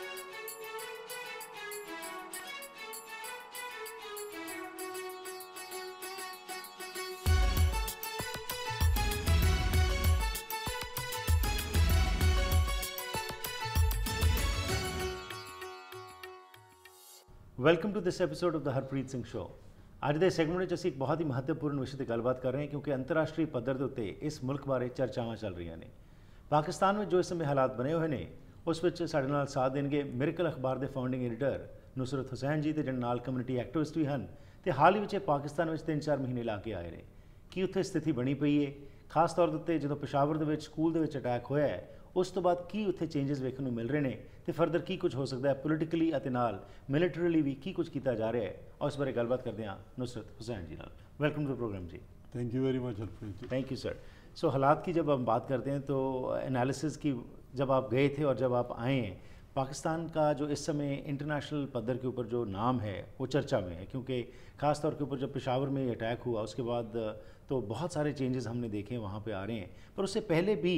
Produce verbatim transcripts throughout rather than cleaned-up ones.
Welcome to this episode of the Harpreet Singh show. ਅੱਜ ਦੇ segment ਵਿੱਚ ਅਸੀਂ ਇੱਕ ਬਹੁਤ ਹੀ ਮਹੱਤਵਪੂਰਨ ਵਿਸ਼ੇ 'ਤੇ ਗੱਲਬਾਤ ਕਰ ਰਹੇ ਹਾਂ, ਕਿਉਂਕਿ ਅੰਤਰਰਾਸ਼ਟਰੀ ਪੱਧਰ ਦੇ ਉੱਤੇ ਇਸ ਮੁਲਕ ਬਾਰੇ ਚਰਚਾਵਾਂ ਚੱਲ ਰਹੀਆਂ ਨੇ। ਪਾਕਿਸਤਾਨ ਵਿੱਚ ਜੋ ਇਸ ਸਮੇਂ ਹਾਲਾਤ ਬਣੇ ਹੋਏ ਨੇ, ਉਸ ਵਿੱਚ ਸਾਡੇ ਨਾਲ ਸਾਥ ਦੇਣਗੇ ਮਿਰਕਲ ਅਖਬਾਰ ਦੇ ਫਾਊਂਡਿੰਗ ਐਡੀਟਰ ਨੁਸਰਤ ਹੁਸੈਨ ਜੀ, ਤੇ ਜਿਹੜੇ ਨਾਲ ਕਮਿਊਨਿਟੀ ਐਕਟਿਵਿਸਟ ਵੀ ਹਨ, ਤੇ ਹਾਲ ਹੀ ਵਿੱਚ ਪਾਕਿਸਤਾਨ ਵਿੱਚ ਤਿੰਨ ਚਾਰ ਮਹੀਨੇ ਲਾ ਕੇ ਆਏ ਨੇ। ਕੀ ਉੱਥੇ ਸਥਿਤੀ ਬਣੀ ਪਈ ਹੈ, ਖਾਸ ਤੌਰ ਦੇ ਉੱਤੇ ਜਦੋਂ ਪਸ਼ਾਵਰ ਦੇ ਵਿੱਚ ਸਕੂਲ ਦੇ ਵਿੱਚ ਅਟੈਕ ਹੋਇਆ ਹੈ, ਉਸ ਤੋਂ ਬਾਅਦ ਕੀ ਉੱਥੇ ਚੇਂਜਸ ਵੇਖਣ ਨੂੰ ਮਿਲ ਰਹੇ ਨੇ, ਤੇ ਫਰਦਰ ਕੀ ਕੁਝ ਹੋ ਸਕਦਾ ਹੈ ਪੋਲੀਟੀਕਲੀ ਅਤੇ ਨਾਲ ਮਿਲਟਰੀਲੀ ਵੀ ਕੀ ਕੁਝ ਕੀਤਾ ਜਾ ਰਿਹਾ ਹੈ, और इस बारे गलबात करते हैं नुसरत हुसैन जी नाल। Welcome to the program ji. Thank you very much Harpreet ji. Thank you sir. So हालात की जब हम बात करते हैं तो एनालिसिस की जब आप गए थे और जब आप आए हैं, पाकिस्तान का जो इस समय इंटरनेशनल पद्धर के ऊपर जो नाम है वो चर्चा में है, क्योंकि ख़ास तौर के ऊपर जब पेशावर में अटैक हुआ उसके बाद तो बहुत सारे चेंजेस हमने देखे वहाँ पे आ रहे हैं, पर उससे पहले भी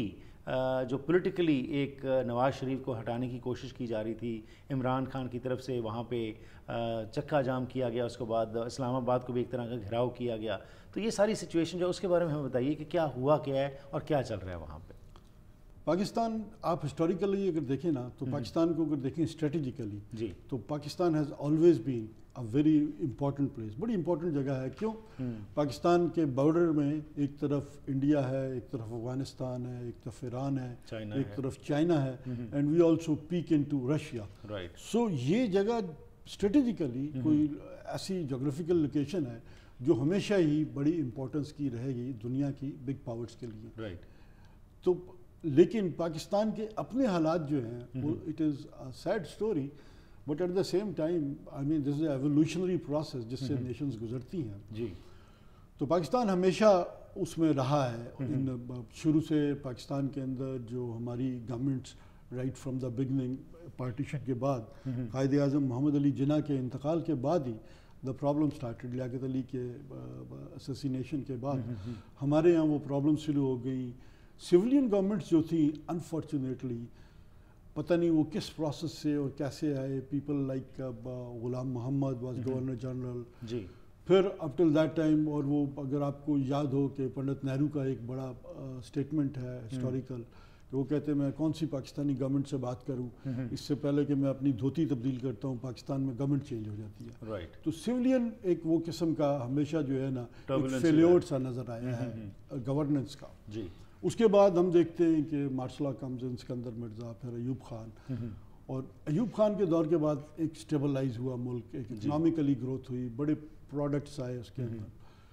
जो पॉलिटिकली एक नवाज़ शरीफ को हटाने की कोशिश की जा रही थी, इमरान खान की तरफ से वहाँ पे चक्का जाम किया गया, उसके बाद इस्लामाबाद को भी एक तरह का घेराव किया गया। तो ये सारी सिचुएशन जो उसके बारे में हमें बताइए कि क्या हुआ, क्या है और क्या चल रहा है वहाँ पे। पाकिस्तान आप हिस्टोरिकली अगर देखें ना तो पाकिस्तान को अगर देखें स्ट्रेटेजिकली जी, तो Pakistan has always been a very important place, बड़ी इंपॉर्टेंट जगह है। क्यों? पाकिस्तान के बॉर्डर में एक तरफ इंडिया है, एक तरफ अफगानिस्तान है, एक तरफ ईरान है, एक है। तरफ चाइना है, and we also peek into Russia. Right. So ये जगह स्ट्रेटेजिकली कोई ऐसी जोग्राफिकल लोकेशन है जो हमेशा ही बड़ी इंपॉर्टेंस की रहेगी दुनिया की बिग पावर्स के लिए। राइट। तो लेकिन पाकिस्तान के अपने हालात जो हैं वो it is a sad story, but at the same time I mean this is evolutionary process जिससे नेशंस गुजरती हैं जी। तो पाकिस्तान हमेशा उसमें रहा है। इन शुरू से पाकिस्तान के अंदर जो हमारी governments right from the beginning partition के बाद, कायद आज़म मोहम्मद अली जिन्ना के इंतकाल के बाद ही the problem started. Liaquat Ali के असैसिनेशन के बाद हमारे यहाँ वो प्रॉब्लम शुरू हो गई। सिविलियन गवर्नमेंट्स जो थी अनफॉर्चुनेटली पता नहीं वो किस प्रोसेस से और कैसे आए, people like Ghulam Mohammad was governor general ji. फिर अप टिल दैट टाइम, और वो अगर आपको याद हो कि पंडित नेहरू का एक बड़ा स्टेटमेंट uh, है हिस्टोरिकल, कि वो कहते हैं मैं कौन सी पाकिस्तानी गवर्नमेंट से बात करूं, इससे पहले कि मैं अपनी धोती तब्दील करता हूं पाकिस्तान में गवर्नमेंट चेंज हो जाती है। राइट। तो सिविलियन एक वो किस्म का हमेशा जो है ना फेल्योर सा नज़र आया है गवर्नेंस का जी। उसके बाद हम देखते हैं कि martial law comes in, Sikandar Mirza, फिर अयूब खान, और अयूब खान के दौर के बाद एक स्टेबलाइज हुआ मुल्क, एक इकनॉमिकली ग्रोथ हुई, बड़े प्रोडक्ट्स आए उसके अंदर।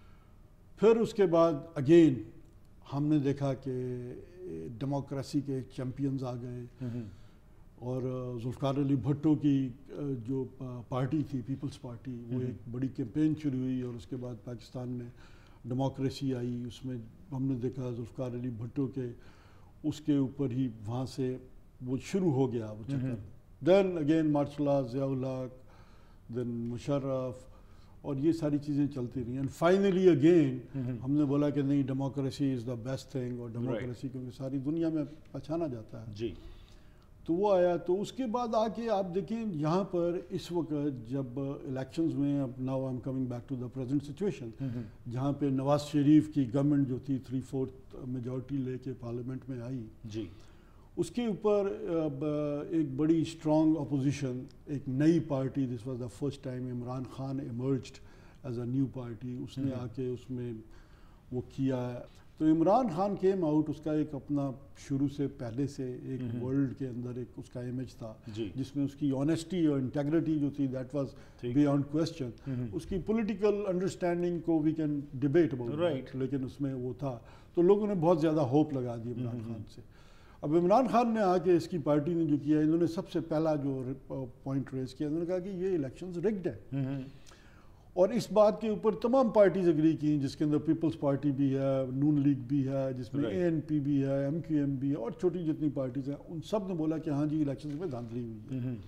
फिर उसके बाद अगेन हमने देखा कि डेमोक्रेसी के चैम्पियंस आ गए, और जुल्फ़िकार अली भुट्टो की जो पार्टी थी पीपल्स पार्टी, वो एक बड़ी कैंपेन शुरू हुई, और उसके बाद पाकिस्तान में डेमोक्रेसी आई। उसमें हमने देखा जुल्फ़िकार अली भुट्टो के उसके ऊपर ही वहाँ से वो शुरू हो गया वो चक्कर। Then again martial law, Ziaul Haq, then Musharraf, और ये सारी चीज़ें चलती रही। एंड फाइनली अगेन हमने बोला कि नहीं, democracy is the best thing, और डेमोक्रेसी क्योंकि सारी दुनिया में पहचाना जाता है जी। तो वो आया। तो उसके बाद आके आप देखें यहाँ पर इस वक्त जब इलेक्शंस में, अब now I am coming back to the present situation, जहाँ पे नवाज शरीफ की गवर्नमेंट जो थी थ्री फोर्थ मेजॉरिटी लेके पार्लियामेंट में आई जी, उसके ऊपर एक बड़ी स्ट्रॉन्ग अपोजिशन, एक नई party, this was the first time Imran Khan emerged as a new party, उसने आके उसमें वो किया। तो इमरान खान केम आउट, उसका एक अपना शुरू से पहले से एक वर्ल्ड के अंदर एक उसका इमेज था जिसमें उसकी ऑनेस्टी और इंटेग्रिटी जो थी दैट वाज बियॉन्ड क्वेश्चन। उसकी पॉलिटिकल अंडरस्टैंडिंग को we can debate about right, लेकिन उसमें वो था। तो लोगों ने बहुत ज़्यादा होप लगा दी इमरान खान से। अब इमरान खान ने आके इसकी पार्टी ने जो किया, इन्होंने सबसे पहला जो पॉइंट रेज किया, इन्होंने कहा कि ये इलेक्शंस रिग्ड है, और इस बात के ऊपर तमाम पार्टीज एग्री की, जिसके अंदर पीपल्स पार्टी भी है, नून लीग भी है, जिसमें ए एन पी भी है, एम क्यू एम भी है, और छोटी जितनी पार्टीज हैं, उन सब ने बोला कि हाँ जी इलेक्शन में धांधली हुई है।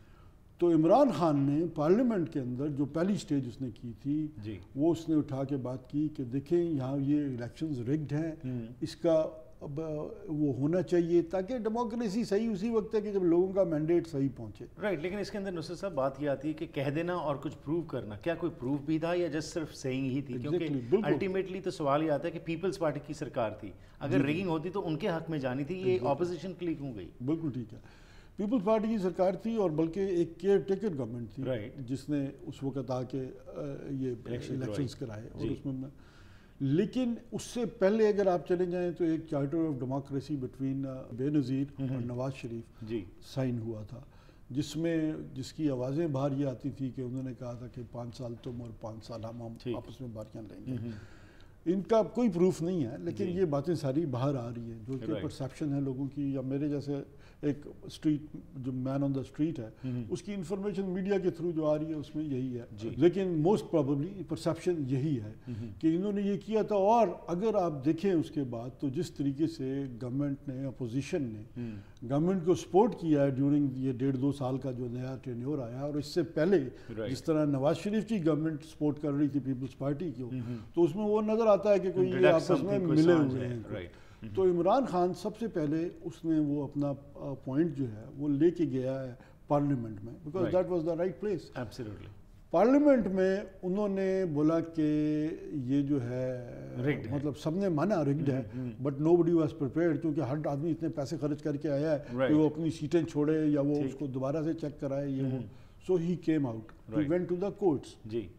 तो इमरान खान ने पार्लियामेंट के अंदर जो पहली स्टेज उसने की थी, वो उसने उठा के बात की कि देखें यहाँ ये इलेक्शंस रिग्ड हैं, इसका وہ ہونا چاہیے تاکہ ڈیموکریسی صحیح اسی وقت ہے کہ جب لوگوں کا مینڈیٹ صحیح پہنچے. رائٹ, لیکن اس کے اندر نصرت صاحب بات یہ آتی ہے کہ کہہ دینا اور کچھ پروو کرنا, کیا کوئی پروف بھی تھا یا جسٹ صرف سیئنگ ہی تھی؟ کیونکہ الٹیمیٹلی تو سوال یہ آتا ہے کہ پیپلز پارٹی کی سرکار تھی, اگر ریگنگ ہوتی تو ان کے حق میں جانی تھی, یہ اپوزیشن کے لیے کیوں گئی؟ بالکل ٹھیک ہے, پیپلز پارٹی کی سرکار تھی اور بلکہ ایک کیئر ٹیکر گورنمنٹ تھی جس نے اس وقت آ کے یہ الیکشنز کرائے اور اس میں. لیکن اس سے پہلے اگر آپ چلے جائیں تو ایک چارٹر آف ڈیموکریسی بٹوین بے نظیر اور نواز شریف سائن ہوا تھا, جس میں جس کی آوازیں باہر یہ آتی تھی کہ انہوں نے کہا تھا کہ پانچ سال تم اور پانچ سال ہم آپس میں باریاں لیں گے. ان کا کوئی پروف نہیں ہے لیکن یہ باتیں ساری باہر آ رہی ہیں جو کہ پرسیپشن ہے لوگوں کی, یا میرے جیسے ایک اسٹریٹ جو مین آن دا اسٹریٹ ہے اس کی انفارمیشن میڈیا کے تھرو جو آ رہی ہے اس میں یہی ہے. لیکن موسٹ پرابیبلی پرسیپشن یہی ہے کہ انہوں نے یہ کیا تھا. اور اگر آپ دیکھیں اس کے بعد تو جس طریقے سے گورنمنٹ نے اپوزیشن نے گورنمنٹ کو سپورٹ کیا ہے ڈیورنگ یہ ڈیڑھ دو سال کا جو نیا ٹینیور آیا, اور اس سے پہلے جس طرح نواز شریف کی گورنمنٹ سپورٹ کر رہی تھی پیپلز پارٹی کو, تو اس میں وہ نظر آتا ہے کہ کوئی یہ آپس میں ملے ہوئے ہیں. تو عمران خان سب سے پہلے اس نے وہ اپنا پوائنٹ جو ہے وہ لے کے گیا ہے پارلیمنٹ میں, because that was the right place. Parliament میں انہوں نے بولا کہ یہ جو ہے مطلب سب نے مانا رگڈ ہے, but nobody was prepared, کیونکہ ہر آدمی اتنے پیسے خرچ کر کے آیا ہے کہ وہ اپنی سیٹیں چھوڑے یا وہ اس کو دوبارہ سے چیک کرائے یہ وہ. So he came out, he went to the courts,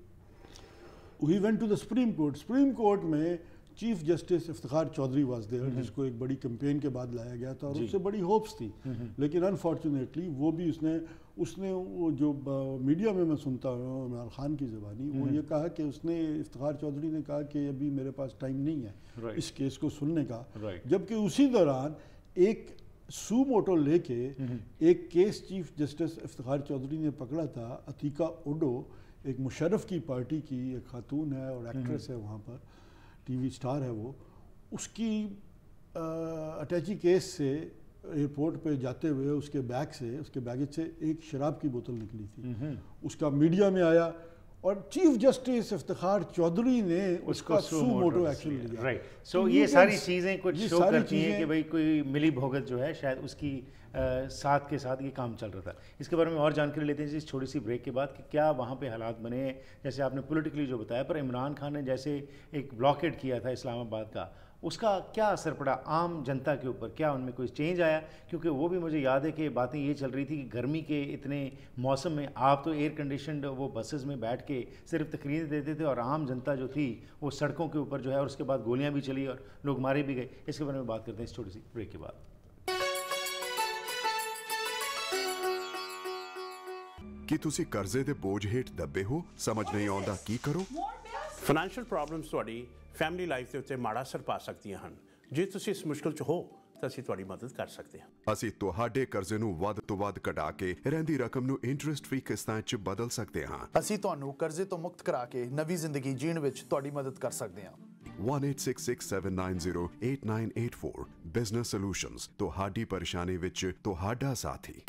he went to the Supreme Court. Supreme Court میں chief justice Iftikhar Chaudhry was there, جس کو ایک بڑی کیمپین کے بعد لایا گیا تھا اور اس سے بڑی ہوپس تھی. لیکن انفارچونیٹلی وہ بھی اس نے اس نے وہ جو میڈیا میں میں سنتا ہوں عمران خان کی زبانی, وہ یہ کہا کہ اس نے افتخار چودھری نے کہا کہ ابھی میرے پاس ٹائم نہیں ہے اس کیس کو سننے کا, جبکہ اسی دوران ایک سو موٹو لے کے ایک case chief justice Iftikhar Chaudhry نے پکڑا تھا. عتیقہ اوڈو ایک مشرف کی پارٹی کی ایک خاتون ہے اور ایکٹریس ہے, وہاں پر ٹی وی سٹار ہے وہ, اس کی اٹیچی کیس سے ایئرپورٹ پہ جاتے ہوئے اس کے بیگ سے اس کے بیگیج سے ایک شراب کی بوتل نکلی تھی. اس کا میڈیا میں آیا اور چیف جسٹس افتخار چودھری نے اس کا سو موٹو ایکشن لیا. رائٹ, سو یہ ساری چیزیں کچھ شو کرتی ہیں کہ بھئی کوئی ملی بھگت جو ہے شاید اس کی ساتھ کے ساتھ یہ کام چل رہا تھا. اس کے بارے میں اور جانکاری لیتے ہیں اس چھوٹی سی بریک کے بعد کہ کیا وہاں پہ حالات بنے ہیں جیسے آپ نے پولیٹیکلی جو بتایا, پر عمران خان نے جیسے ایک بلاکیڈ کیا تھا اسلام آباد کا, اس کا کیا اثر پڑا عام جنتا کے اوپر, کیا ان میں کوئی چینج آیا؟ کیونکہ وہ بھی مجھے یاد ہے کہ باتیں یہ چل رہی تھی کہ گرمی کے اتنے موسم میں آپ تو ایئر کنڈیشنڈ وہ بسز میں بیٹھ کے صرف تقریریں دیتے تھے اور عام جنتا جو تھی وہ سڑکوں کے اوپر جو ہے, اور اس کے بعد گولیاں بھی چلی اور لوگ مارے بھی گئے. اس کے بارے میں بات کرتے ہیں اس چھوٹی سی بریک کے بعد. ਕੀ ਤੁਸੀਂ ਕਰਜ਼ੇ ਦੇ ਬੋਝ ਹੇਠ ਦੱਬੇ ਹੋ, ਸਮਝ ਨਹੀਂ ਆਉਂਦਾ ਕੀ ਕਰੋ? ਫਾਈਨੈਂਸ਼ੀਅਲ ਪ੍ਰੋਬਲਮਸ ਤੁਹਾਡੀ ਫੈਮਿਲੀ ਲਾਈਫ ਦੇ ਉੱਤੇ ਮਾੜਾ ਅਸਰ ਪਾ ਸਕਦੀਆਂ ਹਨ. ਜੇ ਤੁਸੀਂ ਇਸ ਮੁਸ਼ਕਲ 'ਚ ਹੋ ਤਾਂ ਅਸੀਂ ਤੁਹਾਡੀ ਮਦਦ ਕਰ ਸਕਦੇ ਹਾਂ. ਅਸੀਂ ਤੁਹਾਡੇ ਕਰਜ਼ੇ ਨੂੰ ਵੱਧ ਤੋਂ ਵੱਧ ਘਟਾ ਕੇ ਰਹਿੰਦੀ ਰਕਮ ਨੂੰ ਇੰਟਰਸਟ ਫ੍ਰੀ ਕਿਸ਼ਤਾਂ 'ਚ ਬਦਲ ਸਕਦੇ ਹਾਂ. ਅਸੀਂ ਤੁਹਾਨੂੰ ਕਰਜ਼ੇ ਤੋਂ ਮੁਕਤ ਕਰਾ ਕੇ ਨਵੀਂ ਜ਼ਿੰਦਗੀ ਜੀਣ ਵਿੱਚ ਤੁਹਾਡੀ ਮਦਦ ਕਰ ਸਕਦੇ ਹਾਂ. one eight six six seven nine zero eight nine eight four Business Solutions, ਤੁਹਾਡੀ ਪਰੇਸ਼ਾਨੀ ਵਿੱਚ ਤੁਹਾਡਾ ਸਾਥੀ.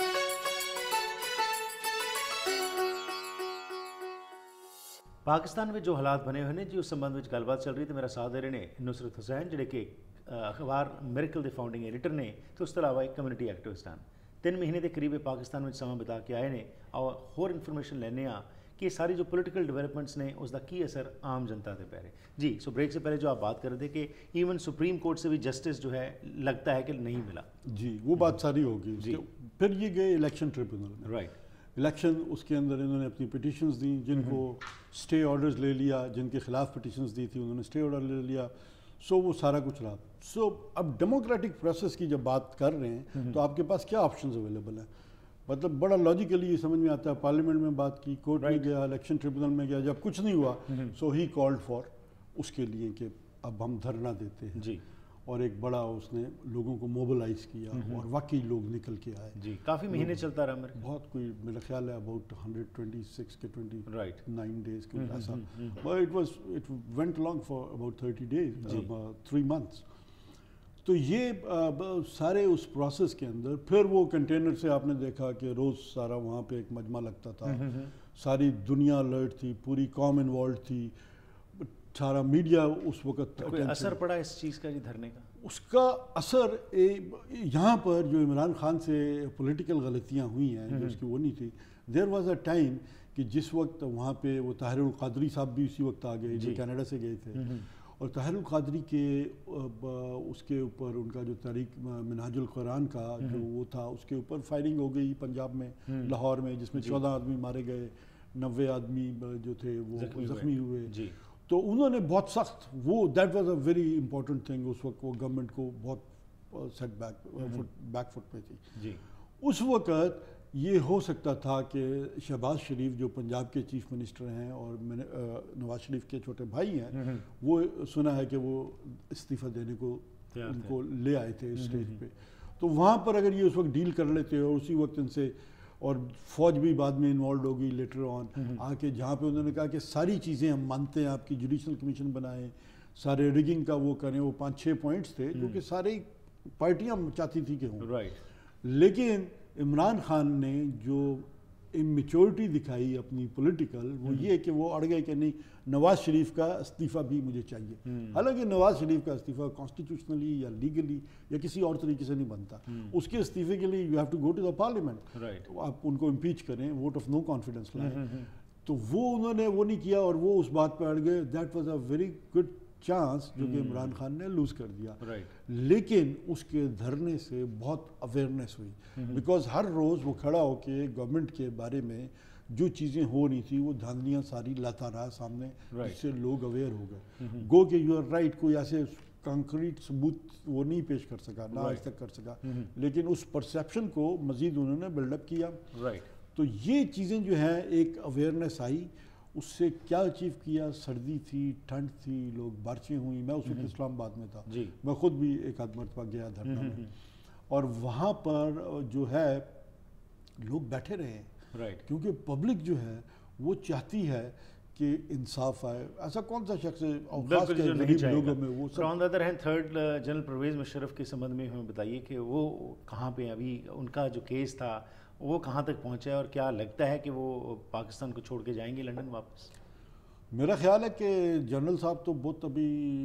پاکستان میں جو حالات بنے ہوئے ہیں جی اس سبند میں گل بات چل رہی تو میرا ساتھ دے رہے ہیں نصرت حسین جڑے کہ اخبار میریکل دے فاؤنڈنگ ایڈیٹر نے, تو اس کے علاوہ ایک کمیونٹی ایکٹیوسٹ ہیں. تین مہینے کے قریب پاکستان میں سما بتا کے آئے نے اور ہور انفارمیشن لینے آ کہ ساری جو پولیٹیکل ڈیولپمنٹس نے اس کا کی اثر عام جنتا کے پہ رہے. جی سو بریک سے پہلے جو آپ بات کر رہے تھے کہ ایون سپریم کورٹ سے بھی جسٹس جو ہے لگتا ہے کہ نہیں ملا. جی وہ بات ساری ہوگی. جی پھر یہ گئے الیکشن ٹریبونل میں. رائٹ, الیکشن اس کے اندر انہوں نے اپنی پٹیشنز دیں, جن کو سٹے آرڈرز لے لیا, جن کے خلاف پٹیشنز دی تھی انہوں نے سٹے آرڈر لے لیا. سو وہ سارا کچھ رہا. سو اب ڈیموکریٹک پروسیس کی جب بات کر رہے ہیں تو آپ کے پاس کیا آپشنز اویلیبل ہیں؟ مطلب بڑا لاجیکلی یہ سمجھ میں آتا ہے. پارلیمنٹ میں بات کی, کورٹ میں گیا, الیکشن ٹریبونل میں گیا, جب کچھ نہیں ہوا سو ہی کالڈ فار اس کے لیے کہ اب ہم دھرنا دیتے ہیں. جی, اور ایک بڑا اس نے لوگوں کو موبلائز کیا اور واقعی لوگ نکل کے آئے. جی کافی مہینے چلتا رہا میرے بہت کوئی میرا خیال ہے اباؤٹ ہنڈریڈ ٹوینٹی سکس کے ٹوینٹی نائن ڈیز کے ایسا. It was it went long for about thirty days three months. تو یہ سارے اس پروسیس کے اندر پھر وہ کنٹینر سے آپ نے دیکھا کہ روز سارا وہاں پہ ایک مجمع لگتا تھا, ساری دنیا الرٹ تھی, پوری قوم انوالوڈ تھی, سارا میڈیا اس وقت. کوئی اثر پڑا اس چیز کا جی دھرنے کا؟ اس کا اثر یہاں پر جو عمران خان سے پولیٹیکل غلطیاں ہوئی ہیں جو اس کی وہ نہیں تھی. دیر واز اے ٹائم کہ جس وقت وہاں پہ وہ طاہر القادری صاحب بھی اسی وقت آ گئے جو کینیڈا سے گئے تھے, اور طاہر القادری کے اس کے اوپر ان کا جو تحریک منہاج القرآن کا جو وہ تھا اس کے اوپر فائرنگ ہو گئی پنجاب میں لاہور میں, جس میں چودہ آدمی مارے گئے, نوے آدمی جو تھے وہ زخمی ہوئے. تو انہوں نے بہت سخت وہ that was a very important thing. اس وقت وہ گورنمنٹ کو بہت سیٹ بیک بیک فٹ پہ تھی. اس وقت یہ ہو سکتا تھا کہ شہباز شریف جو پنجاب کے چیف منسٹر ہیں اور نواز شریف کے چھوٹے بھائی ہیں, وہ سنا ہے کہ وہ استعفیٰ دینے کو ان کو لے آئے تھے اسٹیج پہ, تو وہاں پر اگر یہ اس وقت ڈیل کر لیتے اور اسی وقت ان سے, اور فوج بھی بعد میں انوالوڈ ہو گئی لیٹر آن آ کے, جہاں پہ انہوں نے کہا کہ ساری چیزیں ہم مانتے ہیں, آپ کی جوڈیشل کمیشن بنائیں, سارے ریگنگ کا وہ کریں, وہ پانچ چھ پوائنٹس تھے جو کہ ساری پارٹیاں چاہتی تھی کہ ہوں. لیکن عمران خان نے جو امیچورٹی دکھائی اپنی پولیٹیکل, وہ یہ کہ وہ اڑ گئے کہ نہیں نواز شریف کا استعفیٰ بھی مجھے چاہیے. حالانکہ نواز شریف کا استعفیٰ کانسٹیٹیوشنلی یا لیگلی یا کسی اور طریقے سے نہیں بنتا. اس کے استعفے کے لیے you have to go to the parliament, آپ ان کو امپیچ کریں, ووٹ آف نو کانفیڈنس لائیں. تو وہ انہوں نے وہ نہیں کیا اور وہ اس بات پہ اڑ گئے. That was a very good chance جو کہ عمران خان نے لوز کر دیا. لیکن اس کے دھرنے سے بہت اویئرنیس ہوئی, بیکاز ہر روز وہ کھڑا ہو کے گورنمنٹ کے بارے میں جو چیزیں ہو رہی تھی وہ دھاندلیاں ساری لاتا رہا سامنے, جس سے لوگ اویئر ہو گئے. گو کہ یو آر رائٹ, کوئی ایسے کنکریٹ ثبوت وہ نہیں پیش کر سکا, نہ آج تک کر سکا, لیکن اس پرسیپشن کو مزید انہوں نے بلڈ اپ کیا. تو یہ چیزیں جو ہیں ایک اویئرنیس آئی. اس سے کیا اچیو کیا, سردی تھی, ٹھنڈ تھی, لوگ بارشیں ہوئیں. میں اس وقت اسلام آباد میں تھا, میں خود بھی ایک آدھ مرتبہ گیا دھرنا میں, اور وہاں پر جو ہے لوگ بیٹھے رہے, کیونکہ پبلک جو ہے وہ چاہتی ہے کہ انصاف آئے. ایسا کون سا شخص ہے خاص کر غریب لوگوں میں وہ سب. On the other hand third general Pervez Musharraf کے سبندھ میں ہمیں بتائیے کہ وہ کہاں پہ ابھی ان کا جو کیس تھا وہ کہاں تک پہنچا ہے, اور کیا لگتا ہے کہ وہ پاکستان کو چھوڑ کے جائیں گے لنڈن واپس؟ میرا خیال ہے کہ جنرل صاحب تو بہت ابھی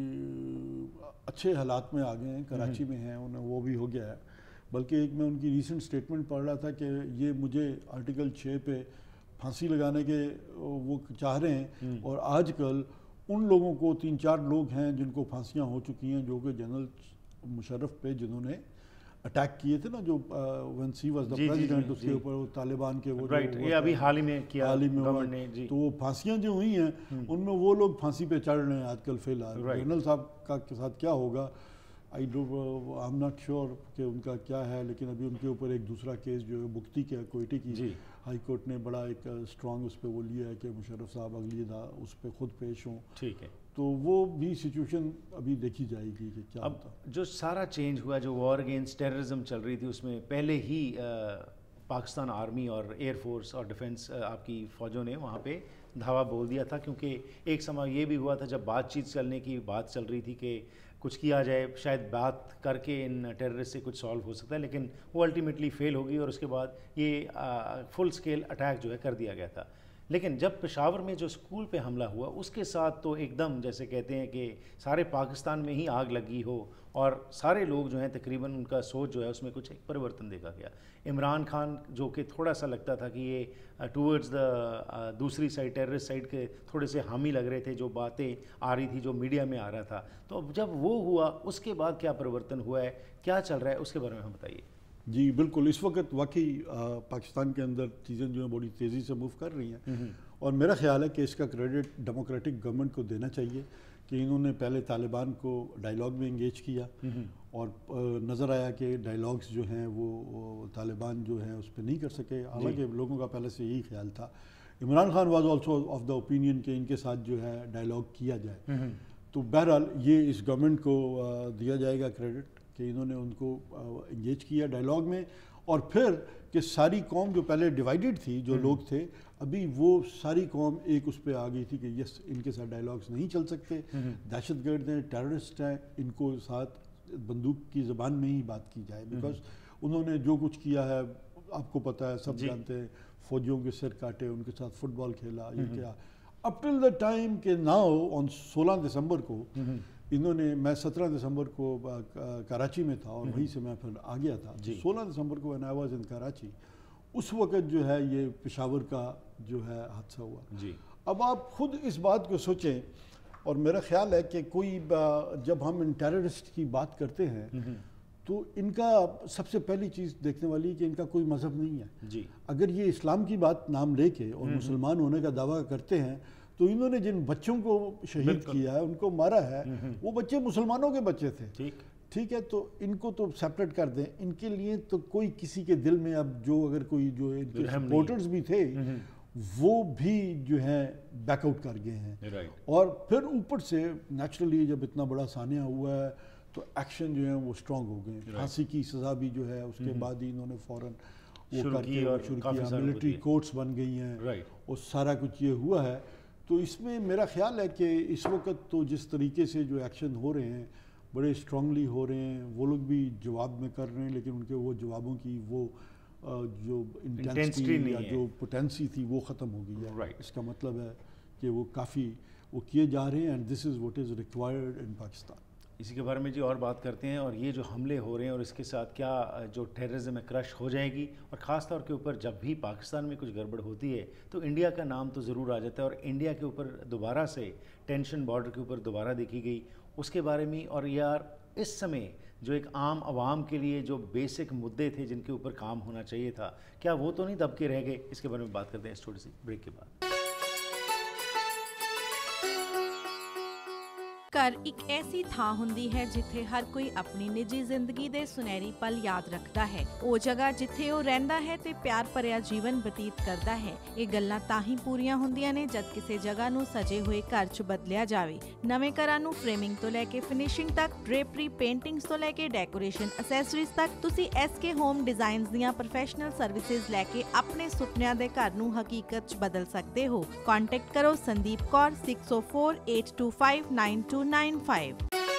اچھے حالات میں آ گئے ہیں, کراچی میں ہیں, انہیں وہ بھی ہو گیا ہے. بلکہ ایک میں ان کی ریسنٹ سٹیٹمنٹ پڑھ رہا تھا کہ یہ مجھے آرٹیکل چھ پہ پھانسی لگانے کے وہ چاہ رہے ہیں, اور آج کل ان لوگوں کو تین چار لوگ ہیں جن کو پھانسیاں ہو چکی ہیں جو کہ جنرل مشرف پہ جنہوں نے اٹیک کیے تھے نا, جو when he was the president, اس کے اوپر وہ طالبان کے وہ یہ ابھی حال ہی میں کیا حال ہی میں, تو وہ پھانسیاں جو ہوئی ہیں ان میں وہ لوگ پھانسی پہ چڑھ رہے ہیں آج کل. فی الحال جنرل صاحب کا کے ساتھ کیا ہوگا I do I am not sure کہ ان کا کیا ہے, لیکن ابھی ان کے اوپر ایک دوسرا کیس جو ہے بگتی کے کوئٹے کی ہائی کورٹ نے بڑا ایک اسٹرانگ اس پہ وہ لیا ہے کہ مشرف صاحب اگلی دا اس پہ خود پیش ہوں. ٹھیک ہے, تو وہ بھی سچویشن ابھی دیکھی جائے گی کہ کیا ہوتا. جو سارا چینج ہوا, جو وار اگینسٹ ٹیررزم چل رہی تھی, اس میں پہلے ہی پاکستان آرمی اور ایئر فورس اور ڈیفنس آپ کی فوجوں نے وہاں پہ دھاوا بول دیا تھا, کیونکہ ایک سمے یہ بھی ہوا تھا جب بات چیت چلنے کی بات چل رہی تھی کہ کچھ کیا جائے, شاید بات کر کے ان ٹیررسٹ سے کچھ سالو ہو سکتا ہے, لیکن وہ الٹیمیٹلی فیل ہو گئی اور اس کے بعد یہ فل اسکیل اٹیک جو ہے کر دیا گیا تھا. لیکن جب پشاور میں جو اسکول پہ حملہ ہوا اس کے ساتھ تو ایک دم جیسے کہتے ہیں کہ سارے پاکستان میں ہی آگ لگی ہو, اور سارے لوگ جو ہیں تقریباً ان کا سوچ جو ہے اس میں کچھ ایک پریورتن دیکھا گیا. عمران خان جو کہ تھوڑا سا لگتا تھا کہ یہ ٹورڈز دا دوسری سائڈ ٹیررسٹ سائڈ کے تھوڑے سے حامی لگ رہے تھے, جو باتیں آ رہی تھی, جو میڈیا میں آ رہا تھا, تو جب وہ ہوا اس کے بعد کیا پریورتن ہوا ہے, کیا چل رہا ہے, اس کے بارے میں ہم بتائیے. جی بالکل, اس وقت واقعی پاکستان کے اندر چیزیں جو ہیں بڑی تیزی سے موو کر رہی ہیں, اور میرا خیال ہے کہ اس کا کریڈٹ ڈیموکریٹک گورنمنٹ کو دینا چاہیے کہ انہوں نے پہلے طالبان کو ڈائیلاگ میں انگیج کیا, اور نظر آیا کہ ڈائیلاگس جو ہیں وہ طالبان جو ہیں اس پہ نہیں کر سکے, حالانکہ لوگوں کا پہلے سے یہی خیال تھا. Imran Khan was also of the opinion کہ ان کے ساتھ جو ہے ڈائیلاگ کیا جائے. تو بہرحال یہ اس گورنمنٹ کو دیا جائے گا کریڈٹ کہ انہوں نے ان کو انگیج کیا ڈائیلاگ میں, اور پھر کہ ساری قوم جو پہلے ڈیوائیڈڈ تھی, جو لوگ تھے, ابھی وہ ساری قوم ایک اس پہ آ گئی تھی کہ یس ان کے ساتھ ڈائیلاگس نہیں چل سکتے, دہشت گرد ہیں, ٹیررسٹ ہیں, ان کو ساتھ بندوق کی زبان میں ہی بات کی جائے. بیکاز انہوں نے جو کچھ کیا ہے آپ کو پتہ ہے, سب جانتے ہیں, فوجیوں کے سر کاٹے, ان کے ساتھ فٹ بال کھیلا, یہ کیا, اپ ٹل دا ٹائم کہ ناؤ آن سولہ دسمبر کو انہوں نے میں سترہ دسمبر کو کراچی میں تھا اور وہیں سے میں پھر آ گیا تھا. سولہ دسمبر کو when I was in Karachi اس وقت جو ہے یہ پشاور کا جو ہے حادثہ ہوا. جی اب آپ خود اس بات کو سوچیں اور میرا خیال ہے کہ کوئی جب ہم ان ٹیررسٹ کی بات کرتے ہیں تو ان کا سب سے پہلی چیز دیکھنے والی ہے کہ ان کا کوئی مذہب نہیں ہے. جی اگر یہ اسلام کی بات نام لے کے اور مسلمان ہونے کا دعویٰ کرتے ہیں تو انہوں نے جن بچوں کو شہید کیا ہے ان کو مارا ہے وہ بچے مسلمانوں کے بچے تھے. ٹھیک ٹھیک ہے تو ان کو تو سیپریٹ کر دیں. ان کے لیے تو کوئی کسی کے دل میں اب جو اگر کوئی جو ان کے سپورٹرز بھی تھے وہ بھی جو ہیں بیک آؤٹ کر گئے ہیں. اور پھر اوپر سے نیچرلی جب اتنا بڑا سانحہ ہوا ہے تو ایکشن جو ہیں وہ سٹرونگ ہو گئے. پھانسی کی سزا بھی جو ہے اس کے بعد ہی انہوں نے فوراً وہ کر کے شروع کیا. ملٹری کورٹس بن گئی ہیں اور سارا کچھ یہ ہوا ہے. تو اس میں میرا خیال ہے کہ اس وقت تو جس طریقے سے جو ایکشن ہو رہے ہیں بڑے اسٹرانگلی ہو رہے ہیں. وہ لوگ بھی جواب میں کر رہے ہیں لیکن ان کے وہ جوابوں کی وہ جو انٹینسٹی یا جو پوٹینسی تھی وہ ختم ہو گئی ہے. اس کا مطلب ہے کہ وہ کافی وہ کیے جا رہے ہیں and this is what is required in Pakistan. اسی کے بارے میں جی اور بات کرتے ہیں اور یہ جو حملے ہو رہے ہیں اور اس کے ساتھ کیا جو ٹیررزم میں کرش ہو جائے گی اور خاص طور کے اوپر جب بھی پاکستان میں کچھ گڑبڑ ہوتی ہے تو انڈیا کا نام تو ضرور آ جاتا ہے اور انڈیا کے اوپر دوبارہ سے ٹینشن بارڈر کے اوپر دوبارہ دیکھی گئی اس کے بارے میں. اور یار اس سمے جو ایک عام عوام کے لیے جو بیسک مدعے تھے جن کے اوپر کام ہونا چاہیے تھا کیا وہ تو نہیں دب کے رہ گئے؟ اس کے بارے میں بات کرتے ہیں اس تھوڑی سی بریک کے بعد. ਘਰ ਇੱਕ ਐਸੀ ਥਾਂ ਹੁੰਦੀ ਹੈ ਜਿੱਥੇ ਹਰ ਕੋਈ ਆਪਣੀ ਨਿੱਜੀ ਜ਼ਿੰਦਗੀ ਦੇ ਸੁਨਹਿਰੀ ਪਲ ਯਾਦ ਰੱਖਦਾ ਹੈ. ਉਹ ਜਗ੍ਹਾ ਜਿੱਥੇ ਉਹ ਰਹਿੰਦਾ ਹੈ ਤੇ ਪਿਆਰ ਭਰਿਆ ਜੀਵਨ ਬਤੀਤ ਕਰਦਾ ਹੈ. ਇਹ ਗੱਲਾਂ ਤਾਂ ਹੀ ਪੂਰੀਆਂ ਹੁੰਦੀਆਂ ਨੇ ਜਦ ਕਿਸੇ ਜਗ੍ਹਾ ਨੂੰ ਸਜੇ ਹੋਏ ਘਰ 'ਚ ਬਦਲਿਆ ਜਾਵੇ. ਨਵੇਂ ਘਰਾਂ ਨੂੰ ਫਰੇਮਿੰਗ ਤੋਂ ਲੈ ਕੇ ਫਿਨਿਸ਼ਿੰਗ ਤੱਕ, ਡ੍ਰੇਪਰੀ, ਪੇਂਟਿੰਗਸ ਤੋਂ ਲੈ ਕੇ ਡੈਕੋਰੇਸ਼ਨ ਅਸੈਸਰੀਜ਼ ਤੱਕ ਤੁਸੀਂ ਐਸ ਕੇ ਹੋਮ ਡਿਜ਼ਾਈਨਸ ਦੀਆਂ ਪ੍ਰੋਫੈਸ਼ਨਲ ਸਰਵਿਸਿਜ਼ ਲੈ ਕੇ ਆਪਣੇ ਸੁਪਨਿਆਂ ਦੇ ਘਰ ਨੂੰ ਹਕੀਕਤ 'ਚ ਬਦਲ ਸਕਦੇ ਹੋ. ਕੰਟੈਕਟ ਕਰੋ Sandeep Kaur six oh four eight two five nine two nine five.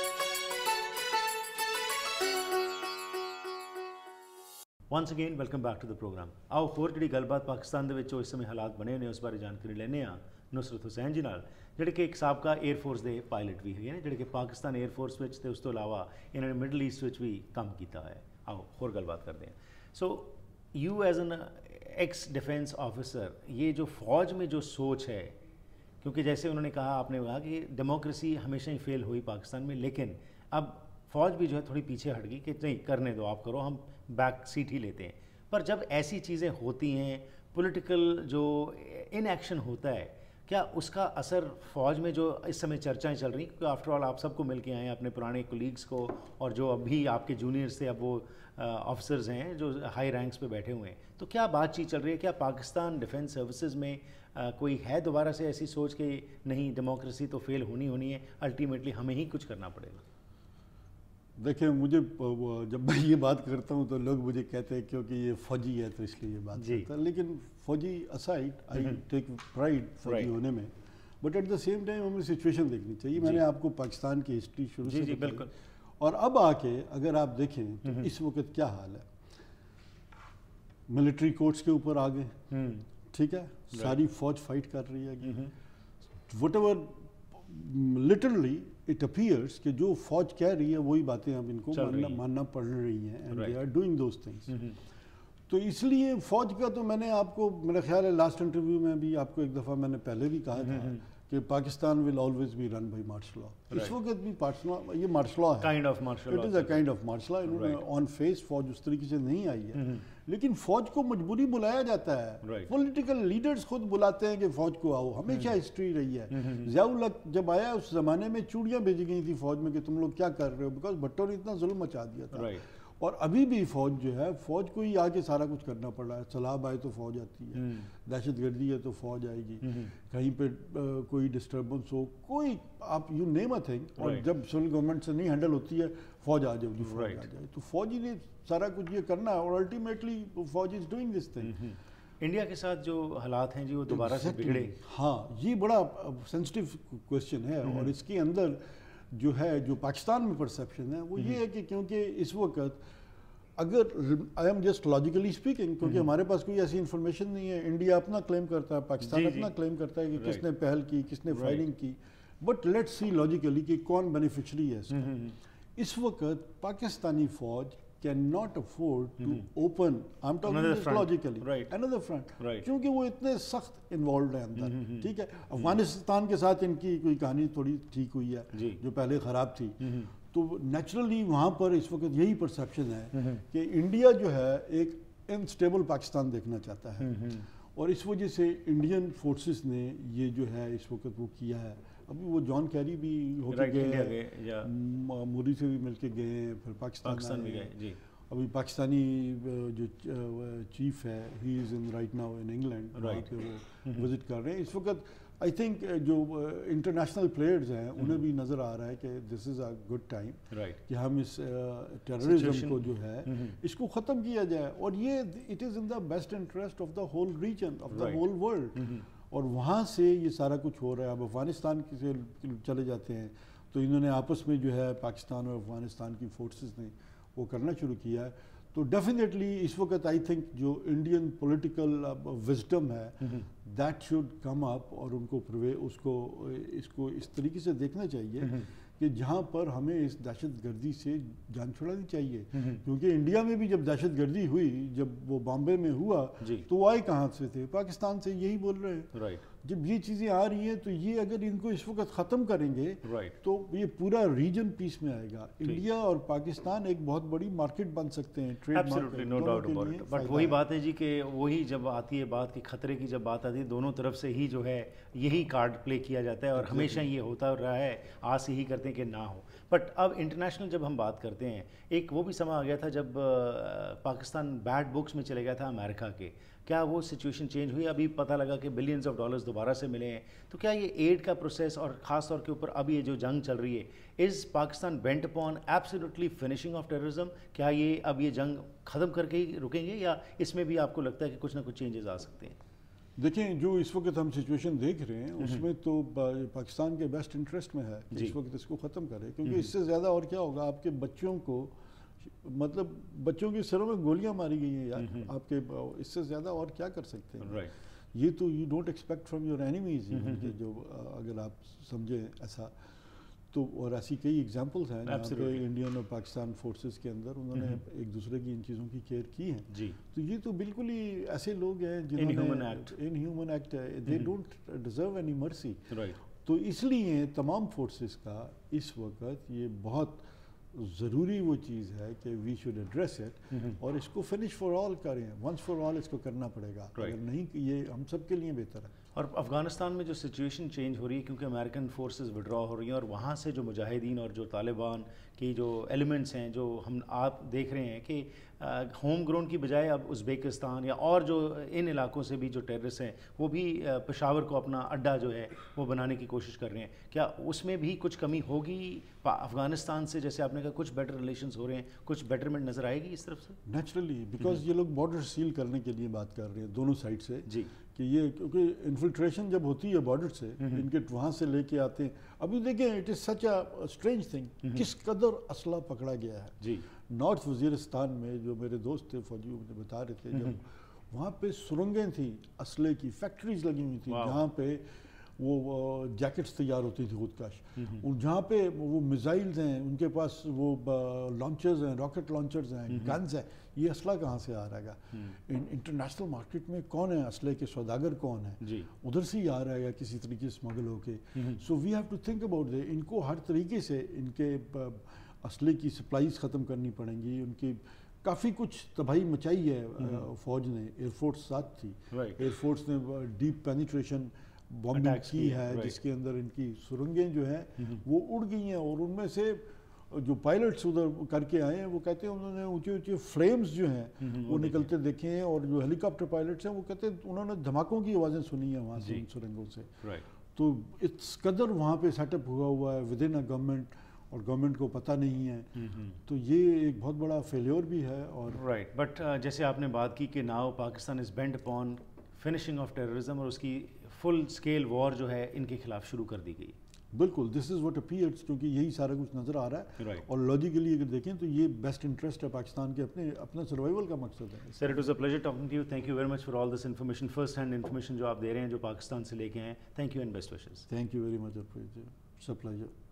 once again welcome back to the program. ਆਓ ਹੋਰ ਜਿਹੜੀ ਗੱਲਬਾਤ ਪਾਕਿਸਤਾਨ ਦੇ ਵਿੱਚ ਇਸ ਸਮੇਂ ਹਾਲਾਤ ਬਣੇ ਨੇ ਉਸ ਬਾਰੇ ਜਾਣਕਾਰੀ ਲੈਣੇ ਆ ਨੁਸਰਤ ਹੁਸੈਨ ਜੀ ਨਾਲ ਜਿਹੜੇ ਕਿ ਇੱਕ ਸਾਬਕਾ 에ਅਰ ਫੋਰਸ ਦੇ ਪਾਇਲਟ ਵੀ ਹੈਗੇ ਨੇ ਜਿਹੜੇ ਕਿ ਪਾਕਿਸਤਾਨ 에ਅਰ ਫੋਰਸ ਵਿੱਚ ਤੇ ਉਸ ਤੋਂ ਇਲਾਵਾ ਇਹਨਾਂ ਨੇ ਮਿਡਲ ਈਸਟ ਵਿੱਚ ਵੀ ਕੰਮ ਕੀਤਾ ਹੋਇਆ ਹੈ. ਆਓ ਹੋਰ ਗੱਲਬਾਤ ਕਰਦੇ ਹਾਂ. So you as an ex defence officer ये जो फ़ौज में जो सोच है क्योंकि जैसे उन्होंने कहा आपने कहा कि डेमोक्रेसी हमेशा ही फेल हुई पाकिस्तान में लेकिन अब फ़ौज भी जो है थोड़ी पीछे हट गई कि नहीं करने दो आप करो हम बैक सीट ही लेते हैं. पर जब ऐसी चीज़ें होती हैं पॉलिटिकल जो इनएक्शन होता है क्या उसका असर फ़ौज में जो इस समय चर्चाएं चल रही क्योंकि आफ्टर ऑल आप सबको मिल के आए हैं अपने पुराने कोलीग्स को और जो अभी आपके जूनियर्स थे अब वो ऑफिसर्स हैं जो हाई रैंक्स पे बैठे हुए हैं तो क्या बातचीत चल रही है? क्या पाकिस्तान डिफेंस सर्विसेज में आ, कोई है दोबारा से ऐसी सोच कि नहीं डेमोक्रेसी तो फेल होनी होनी है अल्टीमेटली हमें ही कुछ करना पड़ेगा? देखें मुझे जब मैं ये बात करता हूँ तो लोग मुझे कहते हैं क्योंकि ये फ़ौजी है तो इसलिए ये बात करता है लेकिन फ़ौजी असाइड आई टेक प्राइड फ़ौजी होने में but at the same time हमें सिचुएशन देखनी चाहिए. मैंने आपको पाकिस्तान की हिस्ट्री शुरू से जी बिल्कुल और अब आके अगर आप देखें तो इस वक्त क्या हाल है. मिलिट्री कोर्ट्स के ऊपर आ गए ठीक है सारी फौज फाइट कर रही है whatever literally it appears कि जो फौज कह रही है वही बातें अब इनको मानना मानना पड़ रही हैं and they are doing those things. तो इसलिए फ़ौज का तो मैंने आपको मेरा ख्याल है लास्ट इंटरव्यू में भी आपको एक दफ़ा मैंने पहले भी कहा था कि Pakistan will always be run by martial law. इस वक्त भी मार्शल ये मार्शल लॉ है kind of martial law it is a kind of martial law. इन्होंने ऑन फेस फौज उस तरीके से नहीं आई है लेकिन फौज को मजबूरी बुलाया जाता है. पॉलिटिकल लीडर्स खुद बुलाते हैं कि फौज को आओ. हमेशा हिस्ट्री रही है. ज़ियाउल हक जब आया उस ज़माने में चूड़ियाँ भेजी गई थी फौज में कि तुम लोग क्या कर रहे हो बिकॉज भट्टो ने इतना जुल्म मचा दिया था. और अभी भी फ़ौज जो है फ़ौज को ही आके सारा कुछ करना पड़ रहा है. सलाब आए तो फ़ौज आती है दहशत गर्दी है तो फ़ौज आएगी कहीं पे कोई डिस्टर्बेंस हो कोई आप यू नेम अ थिंग और जब सिविल गवर्नमेंट से नहीं हैंडल होती है फ़ौज आ जाएगी फ़ौज आ जाए तो फ़ौज ही ने सारा कुछ ये करना है और अल्टीमेटली फ़ौज is doing this thing. India के साथ जो हालात हैं जी वो दोबारा से बिगड़े. हाँ ये बड़ा सेंसिटिव क्वेश्चन है और इसके अंदर जो है जो पाकिस्तान में परसेप्शन है वो ये है कि क्योंकि इस वक्त अगर I am just logically speaking क्योंकि हमारे पास कोई ऐसी इन्फॉर्मेशन नहीं है. इंडिया अपना क्लेम करता है पाकिस्तान अपना क्लेम करता है कि किसने पहल की किसने फायरिंग की बट लेट्स सी लॉजिकली कि कौन बेनिफिशरी है इसका। इस वक्त पाकिस्तानी फौज can not afford to open, I am talking logically, another front, क्योंकि वो इतने सख्त इन्वॉल्व है अंदर, ठीक है। अफगानिस्तान के साथ इनकी कोई कहानी थोड़ी ठीक हुई है जो पहले ख़राब थी, तो नेचुरली वहाँ पर इस वक्त यही परसेप्शन है कि इंडिया जो है एक अनस्टेबल पाकिस्तान देखना चाहता है, और इस वजह से इंडियन फोर्सेस ने ये जो है इस वक्त वो किया है। अभी वो जॉन कैरी भी होके गए, मोदी से भी मिलके गए, फिर पाकिस्तान भी गए। अभी पाकिस्तानी जो चीफ है he is in right now in England, वहाँ पे वो विजिट कर रहे हैं इस वक्त। आई थिंक जो इंटरनेशनल प्लेयर्स हैं उन्हें भी नज़र आ रहा है कि this is a good time कि हम इस टेररिज्म को जो है इसको ख़त्म किया जाए, और ये it is in the best interest of the whole region of the whole world. और वहाँ से ये सारा कुछ हो रहा है। अब अफ़गानिस्तान से चले जाते हैं तो इन्होंने आपस में जो है पाकिस्तान और अफ़गानिस्तान की फोर्सेस ने वो करना शुरू किया है। तो डेफिनेटली इस वक्त आई थिंक जो इंडियन पॉलिटिकल विजडम है दैट शुड कम अप, और उनको प्रवे उसको इसको इस तरीके से देखना चाहिए कि जहाँ पर हमें इस दहशत गर्दी से जान छुड़ानी चाहिए, क्योंकि इंडिया में भी जब दहशत गर्दी हुई, जब वो बॉम्बे में हुआ तो वो आए कहाँ से थे? पाकिस्तान से। यही बोल रहे हैं राइट। जब ये चीज़ें आ रही हैं तो ये अगर इनको इस वक्त ख़त्म करेंगे right. तो ये पूरा रीजन पीस में आएगा। इंडिया और पाकिस्तान एक बहुत बड़ी मार्केट बन सकते हैं, trade market, no doubt about it. But वही बात है जी कि वही जब आती है बात कि खतरे की, जब बात आती है दोनों तरफ से ही जो है यही कार्ड प्ले किया जाता है, और हमेशा ये होता रहा है, आस यही करते हैं कि ना हो। बट अब इंटरनेशनल जब हम बात करते हैं, एक वो भी समय आ गया था जब पाकिस्तान बैड बुक्स में चले गया था अमेरिका के, क्या वो सिचुएशन चेंज हुई? अभी पता लगा कि बिलियंस ऑफ डॉलर्स दोबारा से मिले हैं, तो क्या ये एड का प्रोसेस और ख़ास तौर के ऊपर अब ये जो जंग चल रही है, is Pakistan bent upon absolutely finishing off terrorism? क्या ये अब ये जंग ख़त्म करके ही रुकेंगे, या इसमें भी आपको लगता है कि कुछ ना कुछ चेंजेस आ सकते हैं? देखें, जो इस वक्त हम सिचुएशन देख रहे हैं उसमें तो पाकिस्तान के बेस्ट इंटरेस्ट में है कि इस वक्त इसको ख़त्म करें, क्योंकि इससे ज़्यादा और क्या होगा? आपके बच्चों को, मतलब बच्चों के सिरों में गोलियां मारी गई हैं यार, आपके इससे ज़्यादा और क्या कर सकते हैं? right. ये तो you don't expect from your enemies, जो अगर आप समझें ऐसा तो, और ऐसी कई एग्जांपल्स हैं जहाँ पे इंडियन और पाकिस्तान फोर्सेस के अंदर उन्होंने एक दूसरे की इन चीज़ों की केयर की है जी। तो ये तो बिल्कुल ही ऐसे लोग हैं जिन्होंने इन ह्यूमन एक्ट है, they don't deserve any mercy. तो इसलिए तमाम फोर्सेस का इस वक्त ये बहुत ज़रूरी वो चीज़ है कि वी शुड एड्रेस इट, और इसको फिनिश फॉर ऑल करें, वंस फॉर ऑल इसको करना पड़ेगा। अगर नहीं, ये हम सब के लिए बेहतर है। और अफ़गानिस्तान में जो सिचुएशन चेंज हो रही है, क्योंकि अमेरिकन फोर्सेस विड्रॉ हो रही हैं, और वहाँ से जो मुजाहिदीन और जो तालिबान की जो एलिमेंट्स हैं, जो हम आप देख रहे हैं कि होम ग्राउंड की बजाय अब उज़्बेकिस्तान या और जो इन इलाकों से भी जो टेररिस्ट हैं वो भी पेशावर को अपना अड्डा जो है वो बनाने की कोशिश कर रहे हैं, क्या उसमें भी कुछ कमी होगी अफ़गानिस्तान से? जैसे आपने कहा कुछ बेटर रिलेशंस हो रहे हैं, कुछ बेटरमेंट नज़र आएगी इस तरफ से? नेचुरली, बिकॉज ये लोग बॉर्डर सील करने के लिए बात कर रहे हैं दोनों साइड से जी, कि ये क्योंकि इन्फिल्ट्रेशन जब होती है बॉर्डर से, इनके वहाँ से लेके आते हैं। अभी देखें, it is such a strange thing किस कदर असला पकड़ा गया है जी। नॉर्थ वज़ीरिस्तान में जो मेरे दोस्त थे फौजी, मुझे बता रहे थे, जब वहाँ पे सुरंगें थी असले की, फैक्ट्रीज लगी हुई थी जहाँ पे वो जैकेट्स तैयार होती थी खुदकश, जहाँ पे वो मिसाइल्स हैं, उनके पास वो लॉन्चर्स हैं, रॉकेट लॉन्चर्स हैं, गन्स हैं। ये असला कहाँ से आ रहा है? इंटरनेशनल मार्केट में कौन है असले के सौदागर, कौन है जी? उधर से ही आ रहा है किसी तरीके से स्मगल होके। So we have to think about they, इनको हर तरीके से इनके असले की सप्लाईज ख़त्म करनी पड़ेंगी। उनकी काफ़ी कुछ तबाही मचाई है फ़ौज ने, एयरफोर्स साथ थी, एयरफोर्स ने डीप पेनिट्रेशन बॉम्बिंग की है, जिसके अंदर इनकी सुरंगें जो हैं वो उड़ गई हैं, और उनमें से जो पायलट्स उधर करके आए हैं वो कहते हैं उन्होंने ऊंचे ऊंचे फ्लेम्स जो हैं वो निकलते देखे हैं, और जो हेलीकॉप्टर पायलट्स हैं वो कहते हैं उन्होंने धमाकों की आवाज़ें सुनी है वहाँ से, उन सुरंगों से। तो इस कदर वहाँ पे सेटअप हुआ हुआ है विद इन अ गवर्नमेंट, और गवर्नमेंट को पता नहीं है, तो ये एक बहुत बड़ा फेलियर भी है। और राइट right. बट uh, जैसे आपने बात की कि now Pakistan is bent upon finishing off terrorism, और उसकी फुल स्केल वॉर जो है इनके खिलाफ शुरू कर दी गई। बिल्कुल, दिस इज़ व्हाट अपीयर्स, क्योंकि यही सारा कुछ नज़र आ रहा है right. और लॉजिकली अगर देखें तो ये बेस्ट इंटरेस्ट है पाकिस्तान के, अपने अपना सर्वाइवल का मकसद है। Sir, it was a pleasure talking to you, thank you very much for all this information, first hand information जो आप दे रहे हैं जो पाकिस्तान से लेके हैं। Thank you and best wishes. Thank you very much. It's a pleasure.